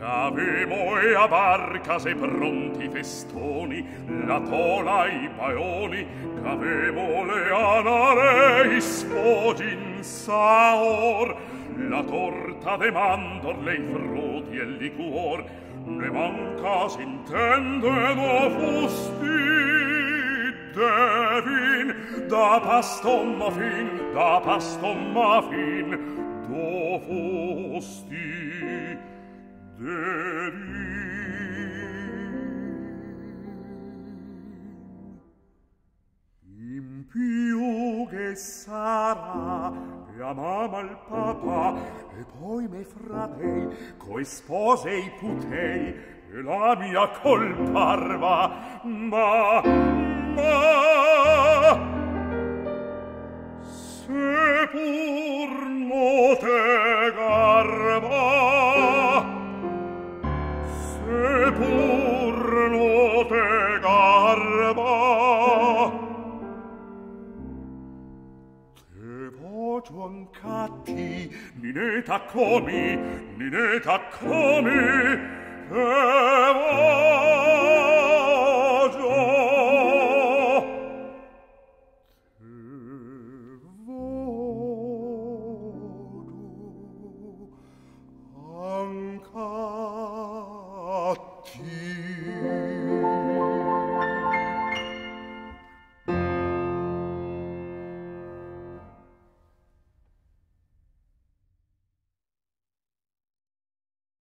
Avemo e a barcas e pronti festoni, la tola e i baoni, avemo le anare, i sfogin saor, la torta de mandorle, i frutti e il liquor, ne manca s'intende do fusti de vin, da pasto muffin, do fusti de in più che sarà e a mamma al papà e poi me fratei coi spose i putei e la mia colparva ma se pur no te garba se pur no te garba te voglio ancatti ni ne t'accomi te